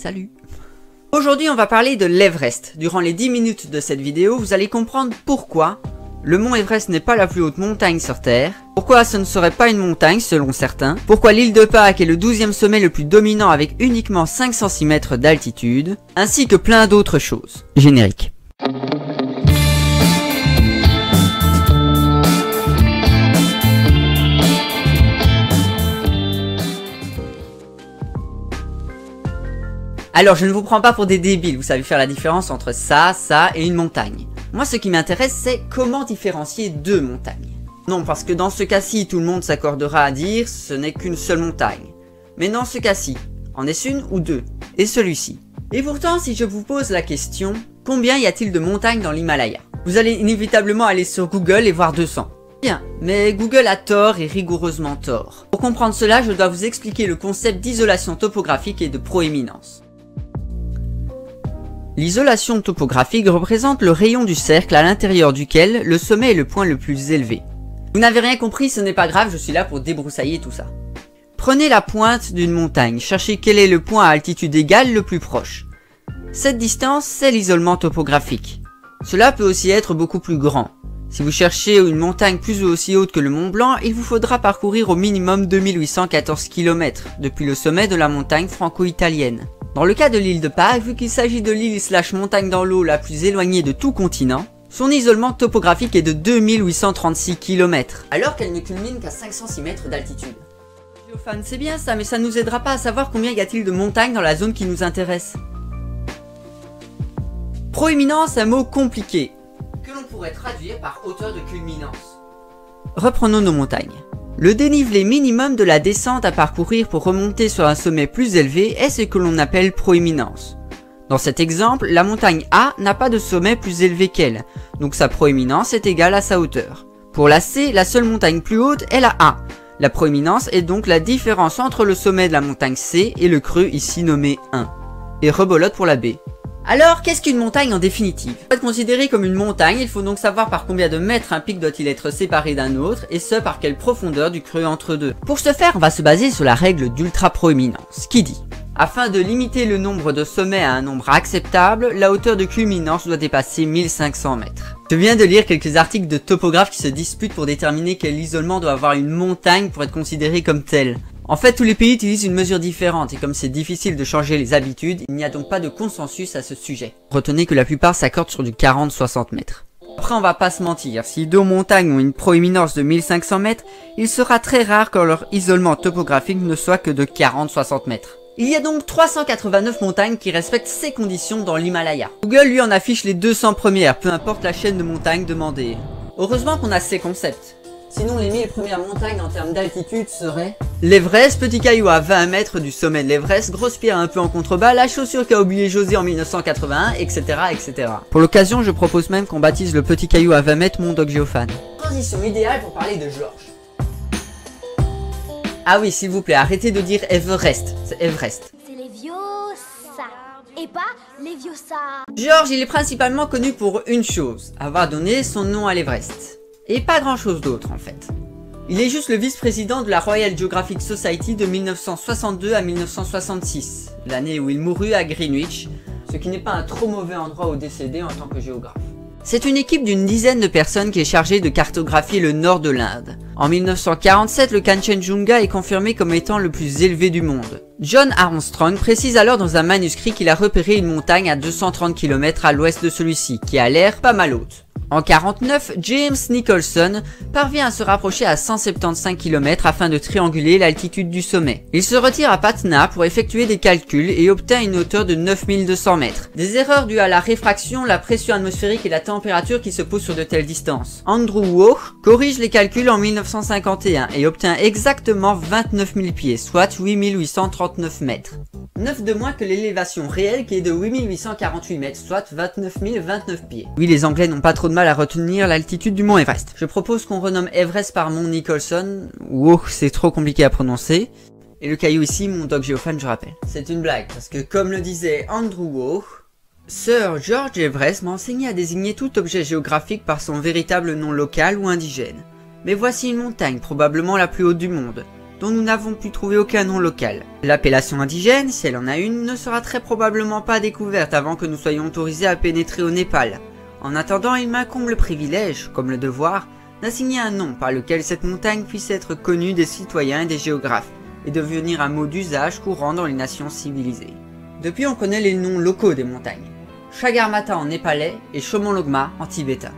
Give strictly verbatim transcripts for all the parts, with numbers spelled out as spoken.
Salut! Aujourd'hui, on va parler de l'Everest. Durant les dix minutes de cette vidéo, vous allez comprendre pourquoi le mont Everest n'est pas la plus haute montagne sur Terre, pourquoi ce ne serait pas une montagne selon certains, pourquoi l'île de Pâques est le douzième sommet le plus dominant avec uniquement cinq cent six mètres d'altitude, ainsi que plein d'autres choses. Générique. Alors, je ne vous prends pas pour des débiles, vous savez faire la différence entre ça, ça et une montagne. Moi, ce qui m'intéresse, c'est comment différencier deux montagnes. Non, parce que dans ce cas-ci, tout le monde s'accordera à dire ce n'est qu'une seule montagne. Mais dans ce cas-ci, en est-ce une ou deux? Et celui-ci. Et pourtant, si je vous pose la question, combien y a-t-il de montagnes dans l'Himalaya? Vous allez inévitablement aller sur Google et voir deux cents. Bien, mais Google a tort et rigoureusement tort. Pour comprendre cela, je dois vous expliquer le concept d'isolation topographique et de proéminence. L'isolation topographique représente le rayon du cercle à l'intérieur duquel le sommet est le point le plus élevé. Vous n'avez rien compris, ce n'est pas grave, je suis là pour débroussailler tout ça. Prenez la pointe d'une montagne, cherchez quel est le point à altitude égale le plus proche. Cette distance, c'est l'isolement topographique. Cela peut aussi être beaucoup plus grand. Si vous cherchez une montagne plus ou aussi haute que le Mont Blanc, il vous faudra parcourir au minimum deux mille huit cent quatorze kilomètres depuis le sommet de la montagne franco-italienne. Dans le cas de l'île de Pâques, vu qu'il s'agit de l'île slash montagne dans l'eau la plus éloignée de tout continent, son isolement topographique est de deux mille huit cent trente-six kilomètres, alors qu'elle ne culmine qu'à cinq cent six mètres d'altitude. Géophane, c'est bien ça, mais ça ne nous aidera pas à savoir combien y a-t-il de montagnes dans la zone qui nous intéresse. Proéminence, un mot compliqué, que l'on pourrait traduire par hauteur de culminance. Reprenons nos montagnes. Le dénivelé minimum de la descente à parcourir pour remonter sur un sommet plus élevé est ce que l'on appelle proéminence. Dans cet exemple, la montagne A n'a pas de sommet plus élevé qu'elle, donc sa proéminence est égale à sa hauteur. Pour la C, la seule montagne plus haute est la A. La proéminence est donc la différence entre le sommet de la montagne C et le creux ici nommé un. Et rebolote pour la B. Alors, qu'est-ce qu'une montagne en définitive? Pour être considéré comme une montagne, il faut donc savoir par combien de mètres un pic doit-il être séparé d'un autre, et ce par quelle profondeur du creux entre deux. Pour ce faire, on va se baser sur la règle d'ultra-proéminence, qui dit: afin de limiter le nombre de sommets à un nombre acceptable, la hauteur de culminance doit dépasser mille cinq cents mètres. Je viens de lire quelques articles de topographes qui se disputent pour déterminer quel isolement doit avoir une montagne pour être considérée comme telle. En fait, tous les pays utilisent une mesure différente et comme c'est difficile de changer les habitudes, il n'y a donc pas de consensus à ce sujet. Retenez que la plupart s'accordent sur du quarante à soixante mètres. Après, on va pas se mentir, si deux montagnes ont une proéminence de mille cinq cents mètres, il sera très rare que leur isolement topographique ne soit que de quarante à soixante mètres. Il y a donc trois cent quatre-vingt-neuf montagnes qui respectent ces conditions dans l'Himalaya. Google lui en affiche les deux cents premières, peu importe la chaîne de montagnes demandée. Heureusement qu'on a ces concepts. Sinon, les mille premières montagnes en termes d'altitude seraient l'Everest, petit caillou à vingt mètres du sommet de l'Everest, grosse pierre un peu en contrebas, la chaussure qu'a oublié José en mille neuf cent quatre-vingt-un, et cetera et cetera. Pour l'occasion, je propose même qu'on baptise le petit caillou à vingt mètres mon Doc Géophane. Transition idéale pour parler de Georges. Ah oui, s'il vous plaît, arrêtez de dire Everest, c'est Everest. C'est Leviosa, et pas Leviosa. Georges, il est principalement connu pour une chose, avoir donné son nom à l'Everest. Et pas grand chose d'autre en fait. Il est juste le vice-président de la Royal Geographic Society de mille neuf cent soixante-deux à mille neuf cent soixante-six, l'année où il mourut à Greenwich, ce qui n'est pas un trop mauvais endroit où décéder en tant que géographe. C'est une équipe d'une dizaine de personnes qui est chargée de cartographier le nord de l'Inde. En mille neuf cent quarante-sept, le Kanchenjunga est confirmé comme étant le plus élevé du monde. John Armstrong précise alors dans un manuscrit qu'il a repéré une montagne à deux cent trente kilomètres à l'ouest de celui-ci, qui a l'air pas mal haute. En quarante-neuf, James Nicholson parvient à se rapprocher à cent soixante-quinze kilomètres afin de trianguler l'altitude du sommet. Il se retire à Patna pour effectuer des calculs et obtient une hauteur de neuf mille deux cents mètres. Des erreurs dues à la réfraction, la pression atmosphérique et la température qui se posent sur de telles distances. Andrew Waugh corrige les calculs en mille neuf cent cinquante et un et obtient exactement vingt-neuf mille pieds, soit huit mille huit cent trente-neuf mètres. neuf de moins que l'élévation réelle qui est de huit mille huit cent quarante-huit mètres, soit vingt-neuf mille vingt-neuf pieds. Oui, les Anglais n'ont pas trop de mal à retenir l'altitude du mont Everest. Je propose qu'on renomme Everest par mont Nicholson. Wow, c'est trop compliqué à prononcer. Et le caillou ici, mon Doc Géophane, je rappelle. C'est une blague, parce que comme le disait Andrew Waugh, Sir George Everest m'a enseigné à désigner tout objet géographique par son véritable nom local ou indigène. Mais voici une montagne, probablement la plus haute du monde. dont nous n'avons pu trouver aucun nom local. L'appellation indigène, si elle en a une, ne sera très probablement pas découverte avant que nous soyons autorisés à pénétrer au Népal. En attendant, il m'incombe le privilège, comme le devoir, d'assigner un nom par lequel cette montagne puisse être connue des citoyens et des géographes, et devenir un mot d'usage courant dans les nations civilisées. Depuis, on connaît les noms locaux des montagnes. Sagarmatha en népalais et Chomolungma en tibétain.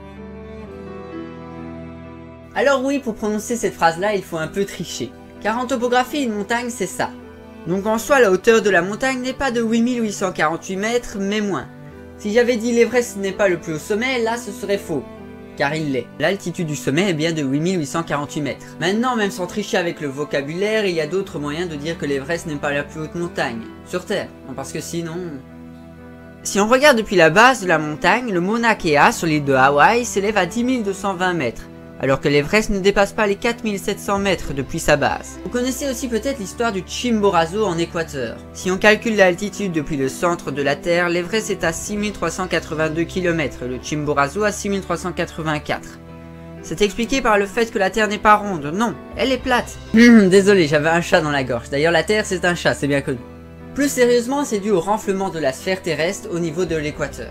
Alors oui, pour prononcer cette phrase-là, il faut un peu tricher. Car en topographie, une montagne, c'est ça. Donc en soi, la hauteur de la montagne n'est pas de huit mille huit cent quarante-huit mètres, mais moins. Si j'avais dit l'Everest n'est pas le plus haut sommet, là ce serait faux. Car il l'est. L'altitude du sommet est bien de huit mille huit cent quarante-huit mètres. Maintenant, même sans tricher avec le vocabulaire, il y a d'autres moyens de dire que l'Everest n'est pas la plus haute montagne. Sur Terre. Non, parce que sinon... Si on regarde depuis la base de la montagne, le Mauna Kea sur l'île de Hawaï s'élève à dix mille deux cent vingt mètres. Alors que l'Everest ne dépasse pas les quatre mille sept cents mètres depuis sa base. Vous connaissez aussi peut-être l'histoire du Chimborazo en Équateur. Si on calcule l'altitude depuis le centre de la Terre, l'Everest est à six mille trois cent quatre-vingt-deux kilomètres et le Chimborazo à six mille trois cent quatre-vingt-quatre. C'est expliqué par le fait que la Terre n'est pas ronde, non, elle est plate. Désolé, j'avais un chat dans la gorge. D'ailleurs la Terre c'est un chat, c'est bien connu. Plus sérieusement, c'est dû au renflement de la sphère terrestre au niveau de l'équateur.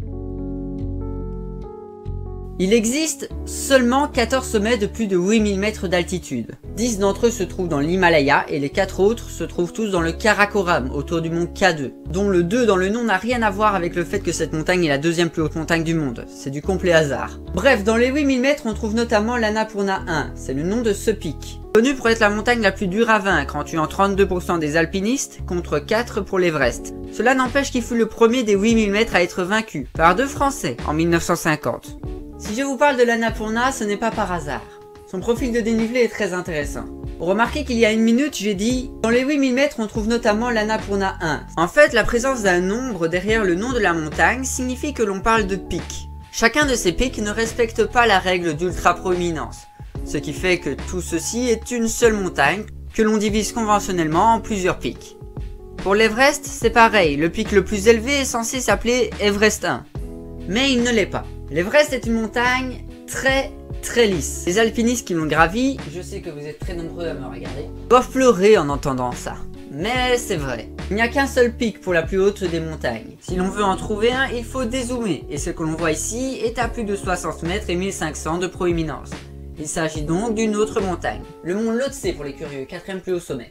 Il existe seulement quatorze sommets de plus de huit mille mètres d'altitude. dix d'entre eux se trouvent dans l'Himalaya et les quatre autres se trouvent tous dans le Karakoram, autour du mont K deux, dont le deux dans le nom n'a rien à voir avec le fait que cette montagne est la deuxième plus haute montagne du monde. C'est du complet hasard. Bref, dans les huit mille mètres, on trouve notamment l'Annapurna un, c'est le nom de ce pic. Connu pour être la montagne la plus dure à vaincre en tuant trente-deux pour cent des alpinistes contre quatre pour l'Everest. Cela n'empêche qu'il fut le premier des huit mille mètres à être vaincu, par deux Français, en mille neuf cent cinquante. Si je vous parle de l'Annapurna, ce n'est pas par hasard. Son profil de dénivelé est très intéressant. Remarquez qu'il y a une minute, j'ai dit « Dans les huit mille mètres, on trouve notamment l'Annapurna un ». En fait, la présence d'un nombre derrière le nom de la montagne signifie que l'on parle de pics. Chacun de ces pics ne respecte pas la règle d'ultra-proéminence, ce qui fait que tout ceci est une seule montagne que l'on divise conventionnellement en plusieurs pics. Pour l'Everest, c'est pareil, le pic le plus élevé est censé s'appeler Everest un, mais il ne l'est pas. L'Everest est une montagne très très lisse. Les alpinistes qui l'ont gravi, je sais que vous êtes très nombreux à me regarder, doivent pleurer en entendant ça. Mais c'est vrai. Il n'y a qu'un seul pic pour la plus haute des montagnes. Si l'on veut en trouver un, il faut dézoomer. Et ce que l'on voit ici est à plus de soixante mètres et mille cinq cents de proéminence. Il s'agit donc d'une autre montagne. Le mont Lhotse pour les curieux, quatrième plus haut sommet.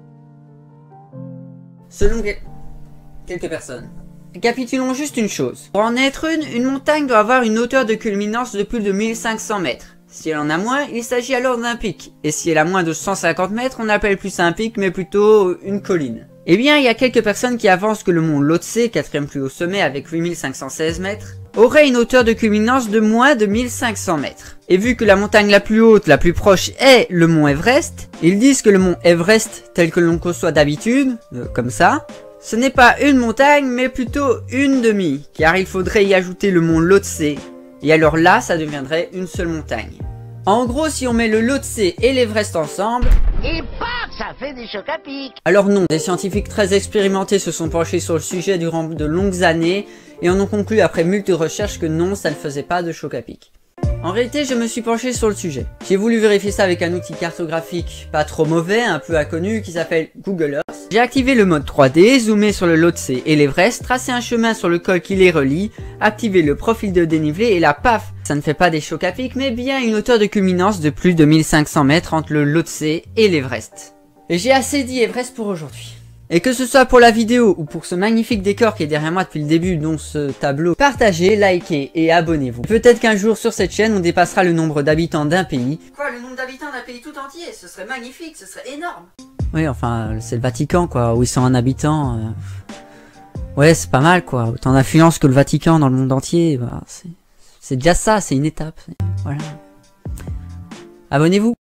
Selon quelques personnes. Récapitulons juste une chose. Pour en être une, une montagne doit avoir une hauteur de culminance de plus de mille cinq cents mètres. Si elle en a moins, il s'agit alors d'un pic. Et si elle a moins de cent cinquante mètres, on n'appelle plus ça un pic, mais plutôt une colline. Eh bien, il y a quelques personnes qui avancent que le mont Lhotse, quatrième plus haut sommet avec huit mille cinq cent seize mètres, aurait une hauteur de culminance de moins de mille cinq cents mètres. Et vu que la montagne la plus haute, la plus proche est le mont Everest, ils disent que le mont Everest, tel que l'on conçoit d'habitude, euh, comme ça, ce n'est pas une montagne, mais plutôt une demi, car il faudrait y ajouter le mont Lhotse, et alors là, ça deviendrait une seule montagne. En gros, si on met le Lhotse et l'Everest ensemble, et paf, ça fait des chocs à pic. Alors non, des scientifiques très expérimentés se sont penchés sur le sujet durant de longues années, et en ont conclu après multiples recherches que non, ça ne faisait pas de choc à pic. En réalité, je me suis penché sur le sujet. J'ai voulu vérifier ça avec un outil cartographique pas trop mauvais, un peu inconnu, qui s'appelle Google Earth. J'ai activé le mode trois D, zoomé sur le Lhotse et l'Everest, tracé un chemin sur le col qui les relie, activé le profil de dénivelé et là, paf, ça ne fait pas des chocs à pic, mais bien une hauteur de culminance de plus de mille cinq cents mètres entre le Lhotse et l'Everest. Et j'ai assez dit Everest pour aujourd'hui. Et que ce soit pour la vidéo ou pour ce magnifique décor qui est derrière moi depuis le début, dont ce tableau, partagez, likez et abonnez-vous. Peut-être qu'un jour sur cette chaîne on dépassera le nombre d'habitants d'un pays. Quoi, le nombre d'habitants d'un pays tout entier? Ce serait magnifique, ce serait énorme. Oui, enfin, c'est le Vatican quoi, huit cent un habitants. Euh... Ouais, c'est pas mal quoi, autant d'influence que le Vatican dans le monde entier. Bah, c'est déjà ça, c'est une étape. Voilà. Abonnez-vous.